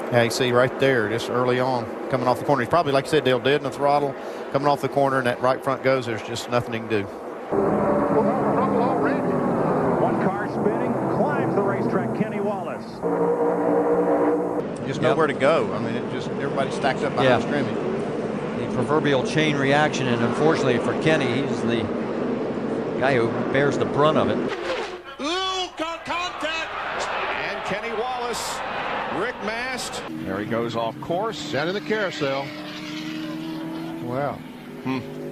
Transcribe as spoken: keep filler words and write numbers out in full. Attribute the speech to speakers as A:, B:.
A: Yeah, you see right there, just early on, coming off the corner. He's probably, like you said, Dale, dead in the throttle, coming off the corner, and that right front goes. There's just nothing he can do.
B: One car spinning, climbs the racetrack, Kenny Wallace.
A: Just nowhere to go. I mean, it just, everybody stacked up behind
C: yeah.
A: the scrimmage.
C: The proverbial chain reaction, and unfortunately for Kenny, he's the guy who bears the brunt of it.
D: Ooh, contact! And Kenny Wallace, Rick Mast.
E: There he goes off course.
D: Down in the carousel.
E: Wow.
D: Hmm.